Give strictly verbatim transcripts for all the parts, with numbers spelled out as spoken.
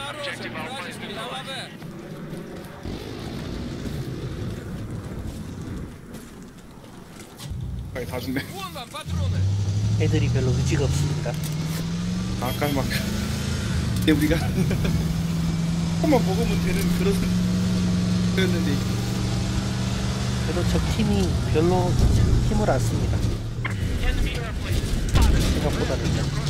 Objective Alpha is deployed. 아니 다 죽네. 애들이 별로 의지가 없습니다. 아까 막 근데 우리가 조금만 먹으면 되는 그런 거였는데 그래도 적 팀이 별로 힘을 안 씁니다. 생각보다는요.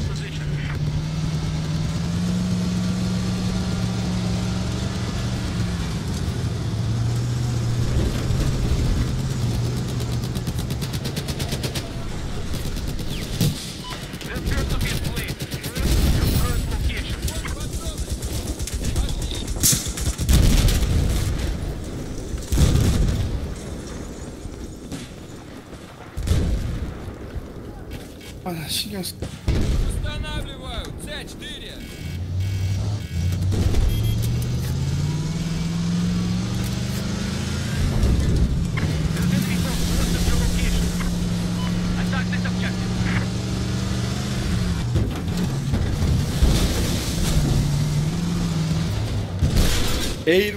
아 신경 쓰. Устанавливаю С четыре. 에이루.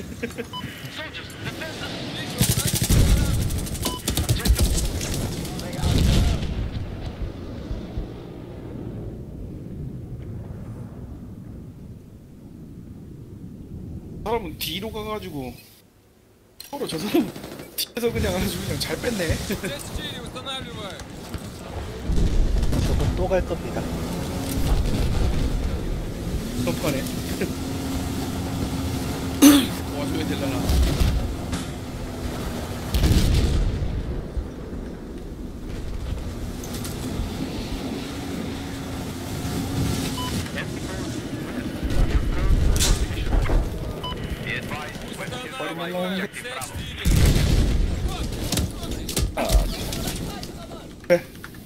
사람은 뒤로 가가지고 서로 저 사람 뒤에서 그냥 아주 그냥 잘 뺐네. С четыре устанавливаю. 저건 또 갈 겁니다. 덤판에 도와줘야 되려나. Устанавливаю С четыре. 그래.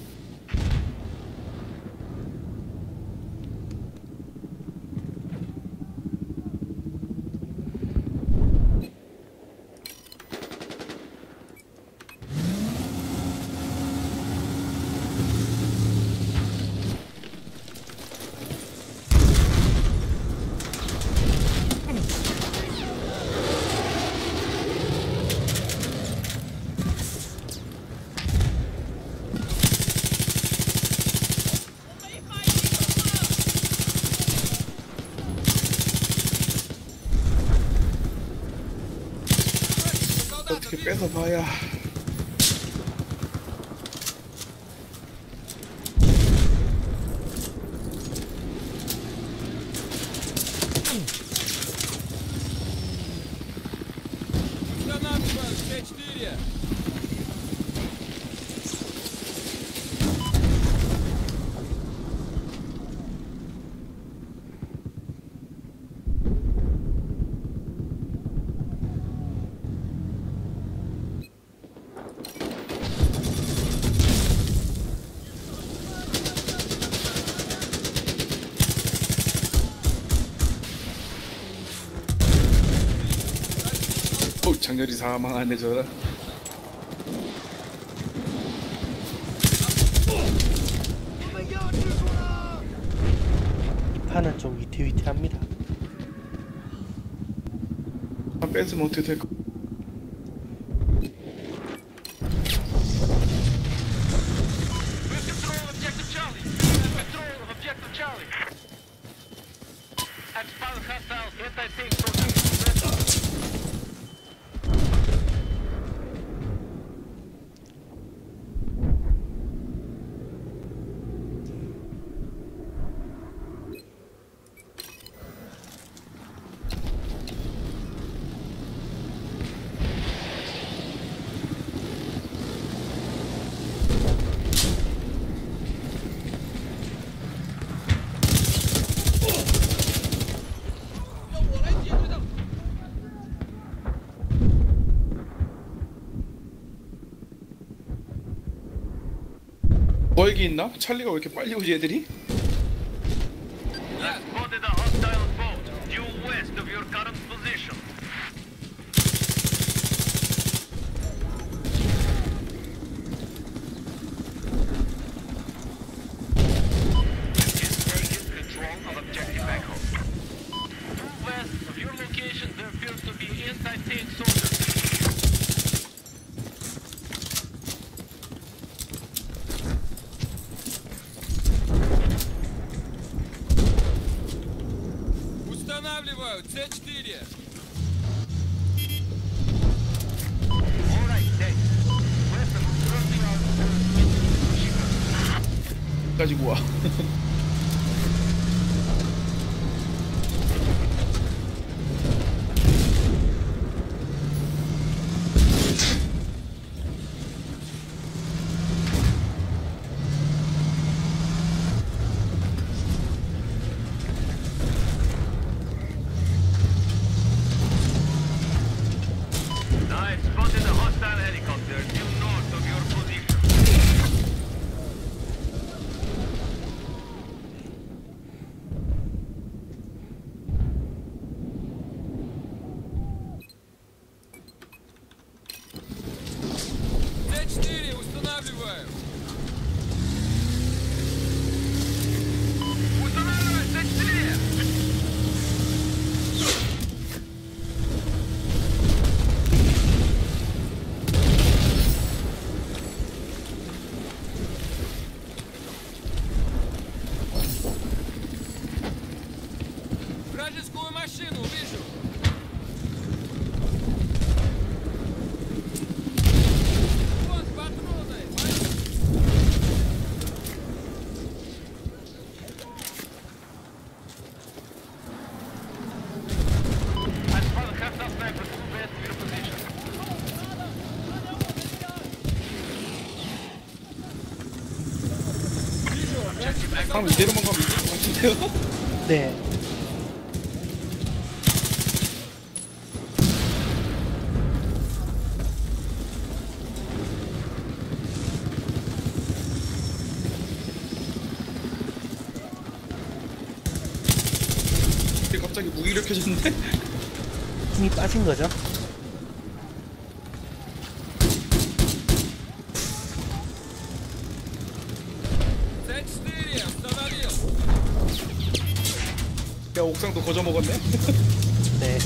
어떻게 뺏어 봐야. Устанавливаю С четыре. 어, 장렬히 사망하네 저라. 판은 좀 위태위태합니다. 한 뺏으면 어떻게 될까? 뭐에게 있나? 찰리가 왜 이렇게 빨리 오지 애들이? I've spotted a hostile boat due west of your current position. Is taking control of objective Echo. appears to be anti-tank soldiers. Устанавливаю С четыре. All right, thanks. West of currently on 가지고 와. I've spotted a hostile helicopter due north of your position. С четыре устанавливаю. Устанавливай С четыре! Вражескую машину вижу. Вот патроны. I spotted hostile snipers due west of your position. 그럼 이대로만 가면 이길 것 같은데요? 네. 근데 갑자기 무기력해졌는데? 힘이 빠진 거죠? С четыре установил. 야, 옥상도 거저 먹었네? 네.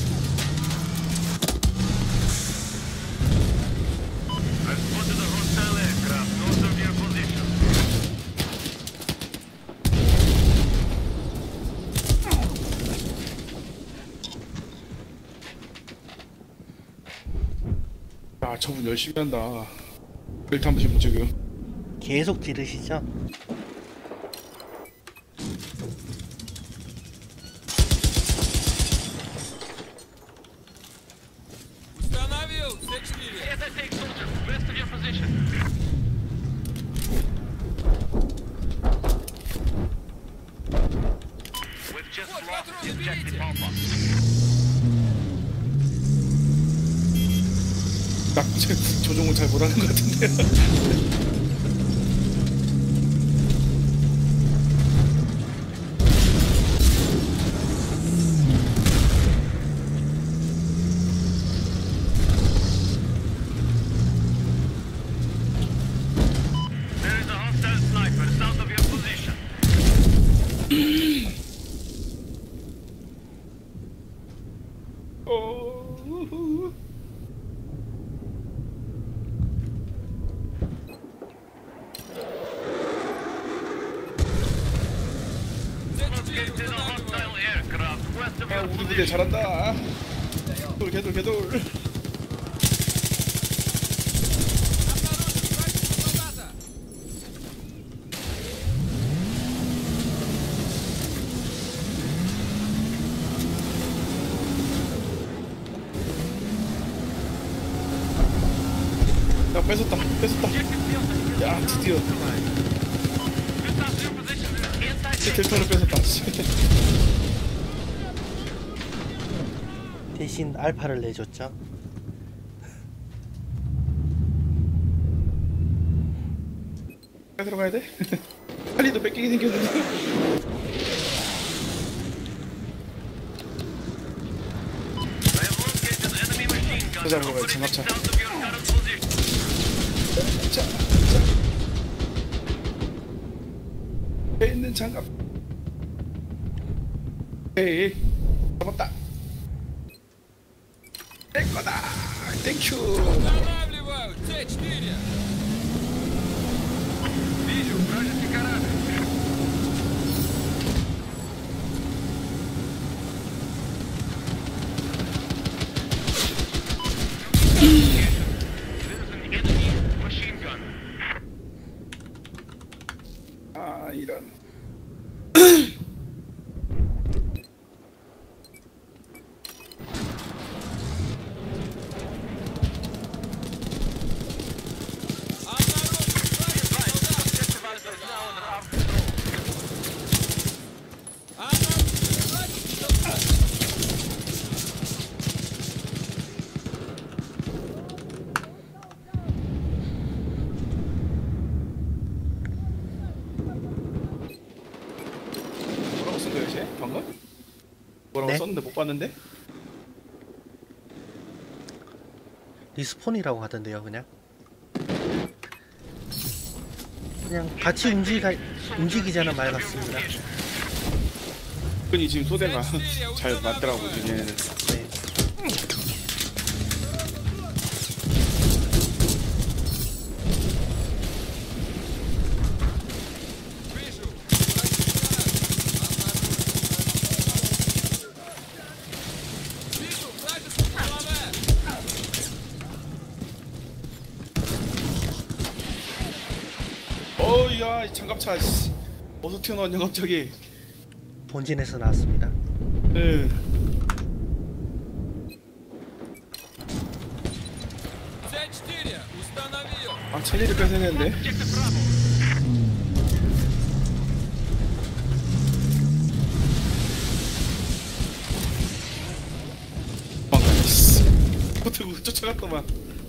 I've spotted a hostile aircraft north of your position. 야, 저분 열심히 한다. 벨트 한 번씩 지금. 계속 지르시죠? Установил С четыре. Anti-tank soldiers west of your position. We've just Вот lost патроны, the objective берите. Alpha. 딱 저- 조종을 잘 못하는 것 같은데요. There is a hostile sniper south of your position. 어... С четыре Located a устанавливаю. hostile aircraft west of 야, your 우리 부대 position. 잘한다. 개돌, 개돌, 개돌. Обнаружен вражеского солдата. 야, 뺏었다, 뺏었다. 야, 드디어. Just south of your position is anti-tank. 델타를 뺏었다. 씨. 대신 알파를 내줬죠? 들어가야 돼? 할리도 뺏기게 생겼는데. I have located enemy machine guns 찾아보러 가요, operating 장갑차. south of your current position. 자, 자. 배 있는 장갑. 에이, 잡았다. 거다. 땡큐. Устанавливаю Ц четыре. Вижу, вражеский корабль. Enemy machine gun. 아 이런. 뭐라고 쓴 거야 쟤? 방금? 뭐라고 네? 썼는데 못 봤는데? 리스폰이라고 하던데요, 그냥. 그냥 같이 움직이가, 움직이자는 말 같습니다. 흔히 지금 소대가 잘 맞더라고 얘네는. 네. Вижу. Вижу вражеский корабль. 어이야 이 장갑차 씨. 어디서 튀어나왔냐 갑자기. 본진에서 나왔습니다. 네. Ц четыре. Установил. 아 체리를 뺏어냈는데. Objective Bravo. 도망가네 씨. 어떻게 쫓아갔더만.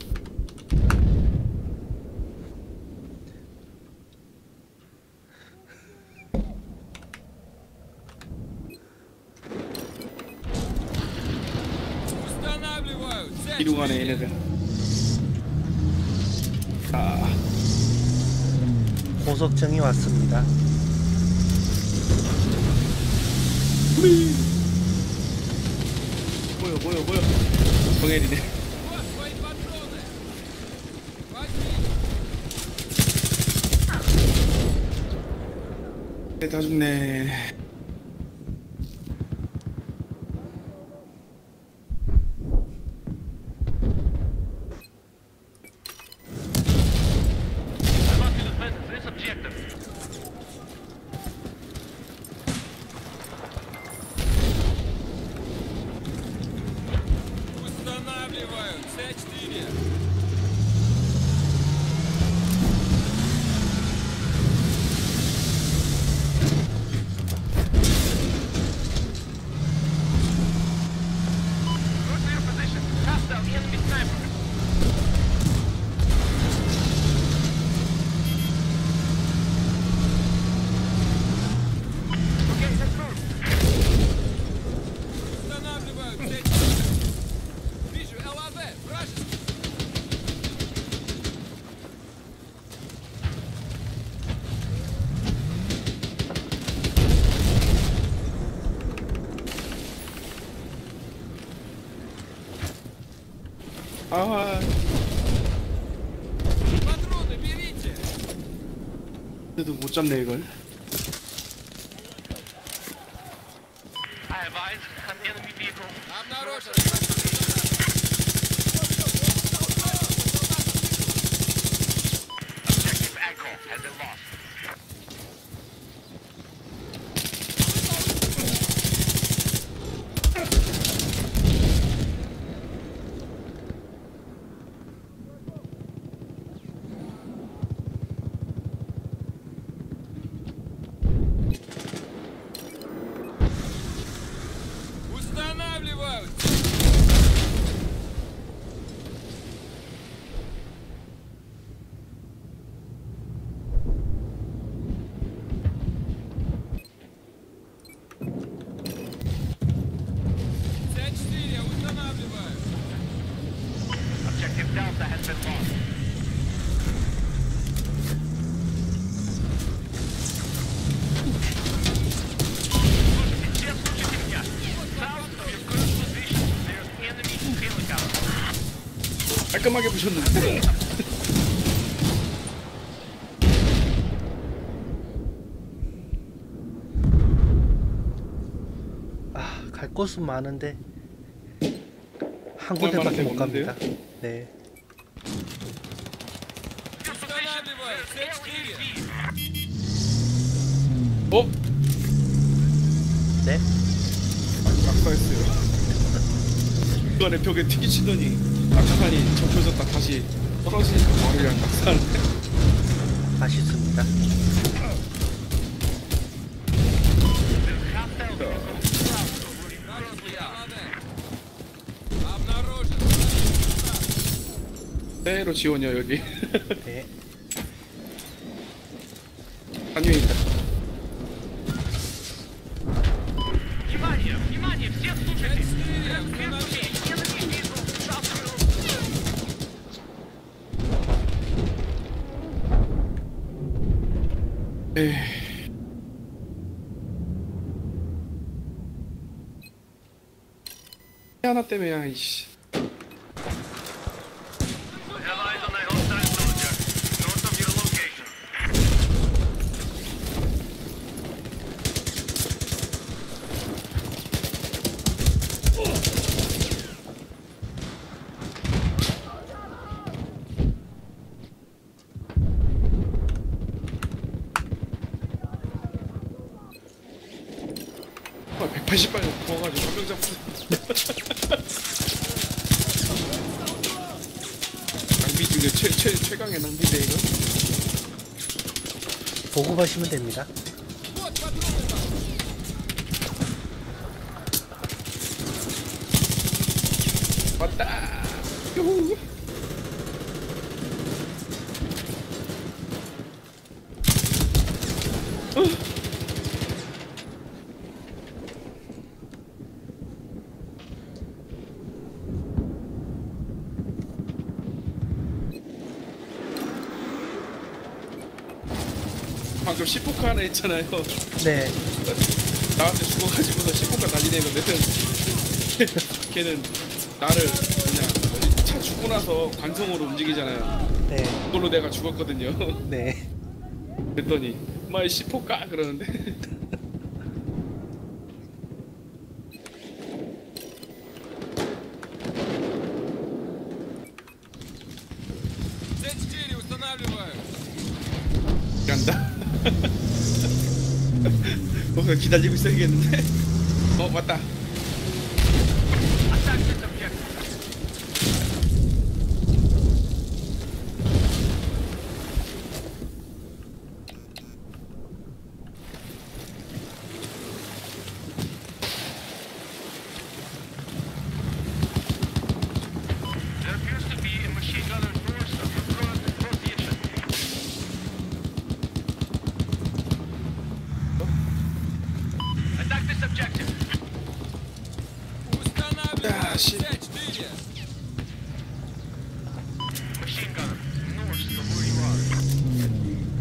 Устанавливаю Ц 뒤로 가네 четыре. 얘네들. 아 고속정이 왔습니다. 뭐야 뭐야 뭐야. 정혜리네. Вот твои патроны. Возьми. 네, 다 죽네. I want you to defend this objective. Устанавливаю Ц четыре. Go to your position. Hostile enemy sniper. Okay, let's move. Устанавливаю Ц четыре. Вижу ЛАЗ. Вражеский. 아 Патроны берите. 그래도 못 잡네 이걸. I have eyes on enemy vehicle. Обнаружен. Objective Echo has been lost. Устанавливаю. Ц четыре. Устанавливаю. Objective Delta has been lost. Слушайте, все слушайте меня. South of your current position, there's enemy helicopter. 깔끔하게 부셨는데. 아, 갈 곳은 많은데 한 정말 군데밖에 많은데 못 갑니다. 없는데요? 네. Устанавливаю. Цель четыре. 어? 네. 낙사했어요. 이번에 벽에 튀기치더니 낙하산이 접혀졌다 다시 떨어지니까 바로 그냥 낙사하네. 맛있습니다. Обнаружен. 때로 지원이요 여기. 네. 산 위에 있다. Внимание! Внимание! Все слушайте! Четыре. Установи. Enemy vehicle shot 에이. 하나 때문에야 이씨. Have eyes on a hostile soldier. North of your location. 아, 백팔십 발 구워가지고 한 명 잡았어. 낭비 중에 최, 최, 최강의 낭비인데 이거? 보고 가시면 됩니다. Вот патроны вам. 왔다! 요후! 방금 시포카 하나 있잖아요. 네. 나한테 죽어가지고서 시포카 날리는 애가 걔는 나를 그냥 뭐지, 차 죽고 나서 관성으로 움직이잖아요. 네. 그걸로 내가 죽었거든요. 네. 그랬더니 마이 시포카 그러는데 Цель четыре. Устанавливаю. 간다. 뭔가 기다리고 있어야겠는데. 어 맞다. Attack this objective. There appears to be a machine gunner north of your current position. Attack this objective. Устанавливаю. Да, щит. Цель четыре. Machine gunner north of where you are.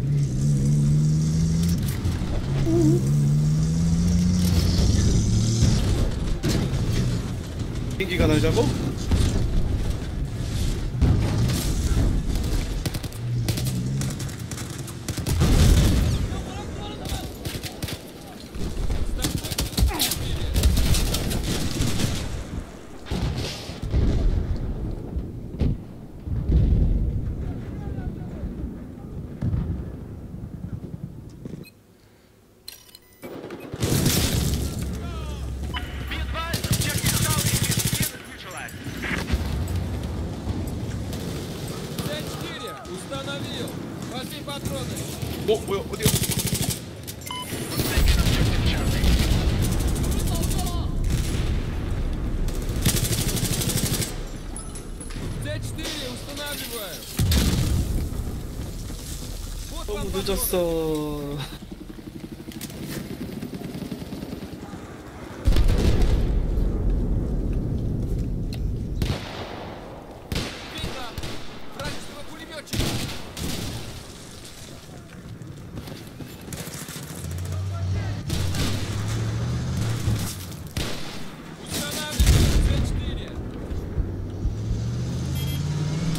비행기가 날자고? Be advised, objective Charlie is being neutralized. Цель четыре. Установил. Возьми патроны. 어 뭐야 어디야? Taking objective Charlie. Цель четыре. Устанавливаю. Вот вам 너무 патроны. 늦었어. Видно. Вражеского пулеметчика. Устанавливаю. Цель четыре.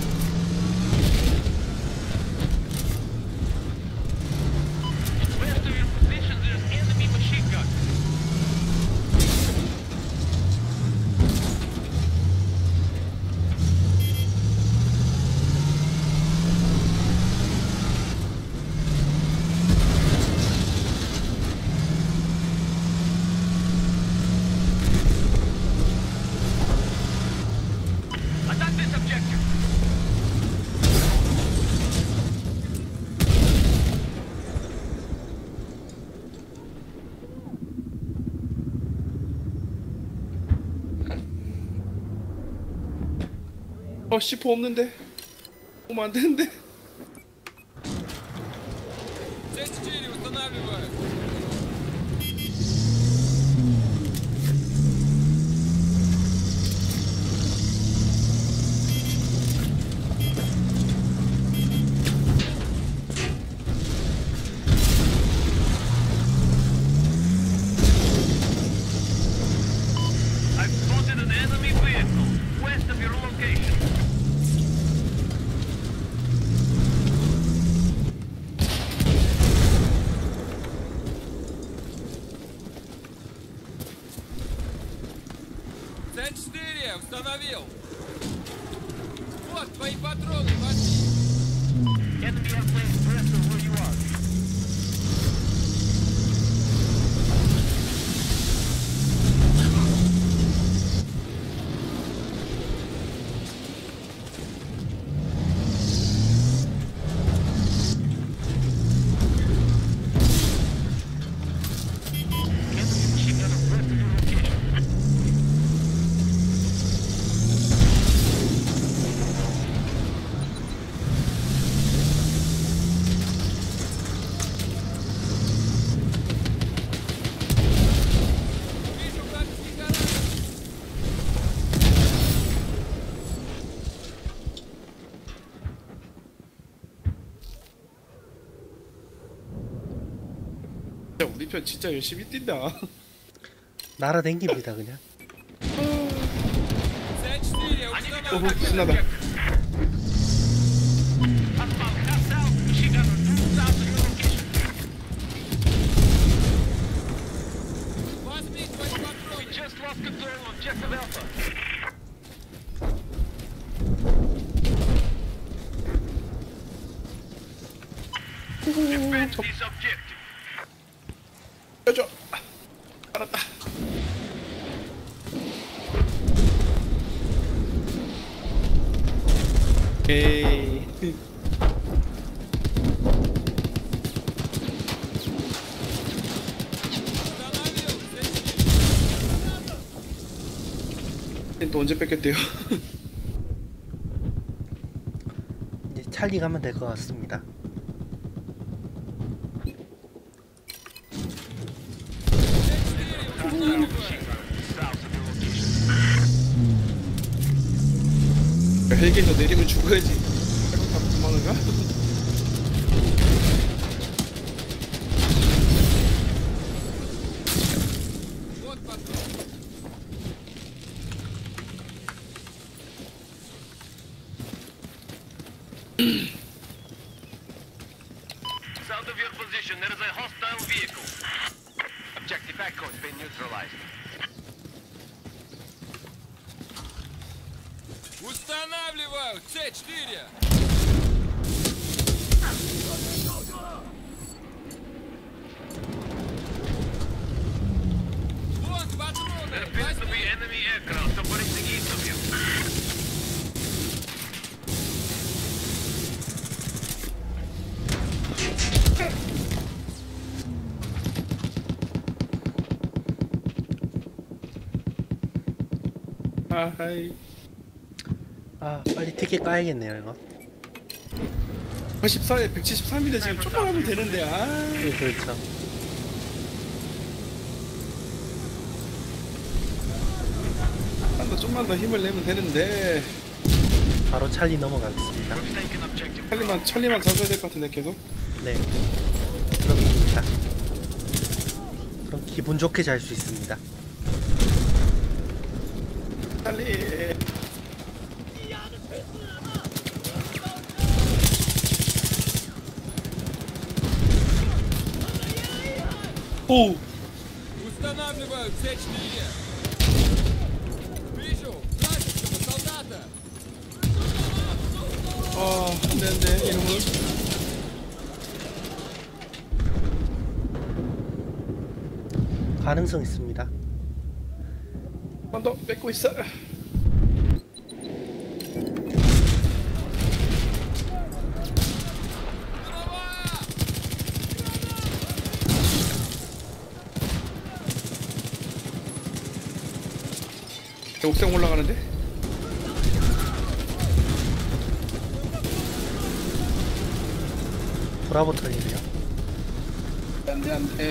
어 씨포 없는데? 오면 안 되는데? Ц четыре устанавливаю. I've spotted an enemy vehicle west of your location. Ц четыре установил. Вот твои патроны, возьми. Enemy airplane west of where you are. Enemy machine gun west of your location. Вижу вражеский корабль. 진짜 우리 편 진짜 열심히 뛴다. 날아댕깁니다 그냥. Ц четыре 어후 устанавливаю. 신나다. Hostile hostile machine gun south of your location. Возьми твои We патроны. just lost control of objective Alpha. Defend this objective. 껴줘. 알았다. 오케이. Установил. Ц четыре. 또 언제 뺏겠대요? 이제 찰리 가면 될 것 같습니다. Ц четыре устанавливаю. South of your location. 헬기에서 내리면 죽어야지. 이거 다 도망가? Вот патрон. South of your position, there is a hostile vehicle. Objective Echo has been neutralized. Устанавливаю. Ц четыре. Вот патроны. There appears to be Возьми. enemy aircraft operating east of you. 아하이. 아 빨리 티켓 까야겠네요 이거. 백십사에 백칠십삼인데 지금 조금 하면 되는데 아. 네, 그렇죠. 좀만 더 좀만 더 힘을 내면 되는데. 바로 찰리 넘어가겠습니다. We've taken objective. 찰리만 찰리만 잡아야 될 것 같은데 계속. 네. 그렇습니다. 그럼 기분 좋게 잘 수 있습니다. 찰리. 오. Устанавливаю. Ц четыре. Вижу вражеского солдата. 아, 안 되는데 이러면. 가능성 있습니다. 한 번 더 뺏고 있어. 옥상 올라가는데? 브라보 턴이네요. 안돼 안돼.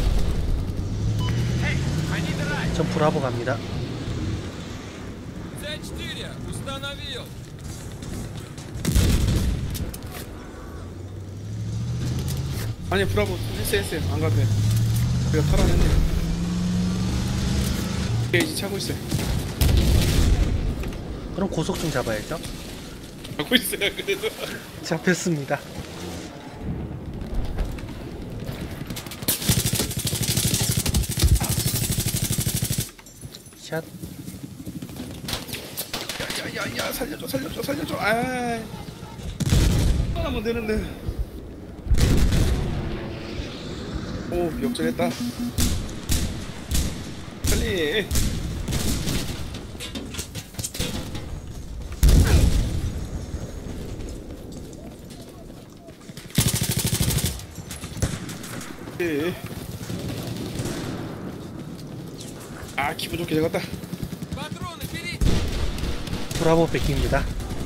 Hey, I need a ride. 전 브라보 갑니다. Ц четыре, установил. 아니 브라보 했어 했어 안 가도 돼. 우리가 탈환했네. 게이지 차고 있어요. 그럼 고속 좀 잡아야죠. 차고 있어요 그래도. 잡혔습니다. 샷. 야야야 살려줘 살려줘 살려줘. 아. 하나면 되는데. 오 역전했다. 빨리. 예. 아 기분 좋게 잡았다. Патроны бери. 브라보 뺏깁니다.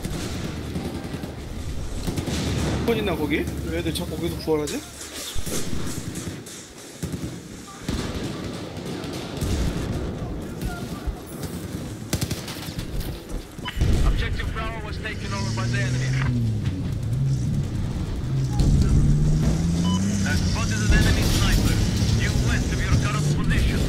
폰 있나 거기? 왜 애들 자꾸 거기서 부활하지? Objective Bravo was taken over by the enemy. I spotted an enemy sniper due west of your current position.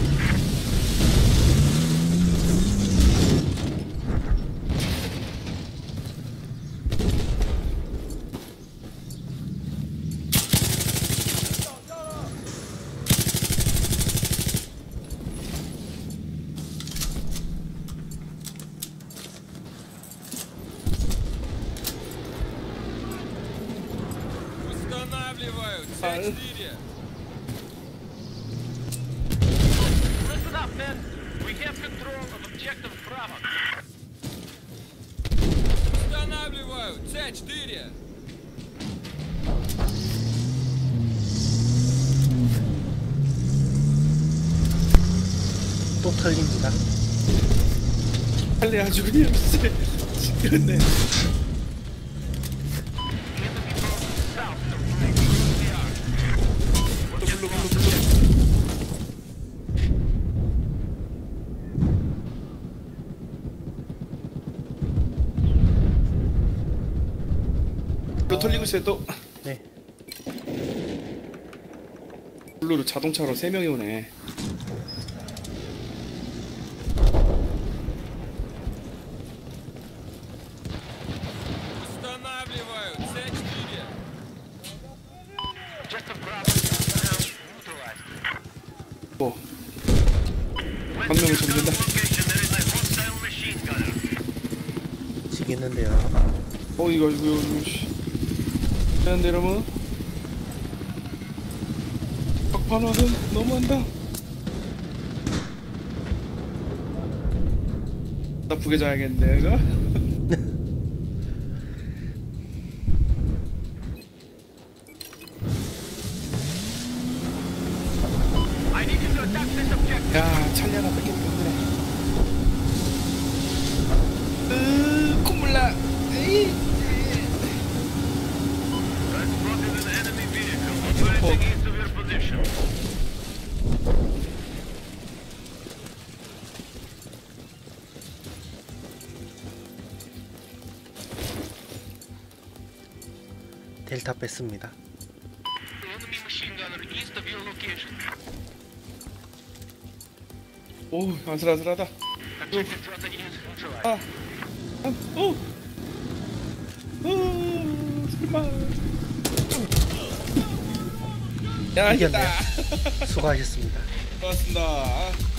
Устанавливаю. Ц А, четыре. Listen up, men. We have control of objective Bravo. Устанавливаю. Ц четыре. 또 털립니다. 빨리 아주 그냥 진짜 시끄럽네. Enemy forces south of where we are. 불러 불러 불러. 또 털리고 있어요 또. 네. 블루로 자동차로 세 명이 오네. Устанавливаю. Ц четыре. Objective Bravo is now neutralized. 뭐. 한 명을 잡는다. Location, there is a hostile machine gunner. 지겠는데요. 어 이거 이거 이거 씨. 미안한데 여러분. 박판왕은 너무한다. 나쁘게 자야겠네 이거. I need you to attack this objective. 야 찰리 하나 뺏기는 힘드네. 으 콧물나. 에이. I spotted an enemy vehicle operating east of your position. 델타 뺐습니다. Enemy machine gunner east of your location. 오 아슬아슬하다. Objective Bravo is neutralized. 아, 아, 오, 오, 설마. 야 이겼네요. 이겼다. 수고하셨습니다. 고맙습니다.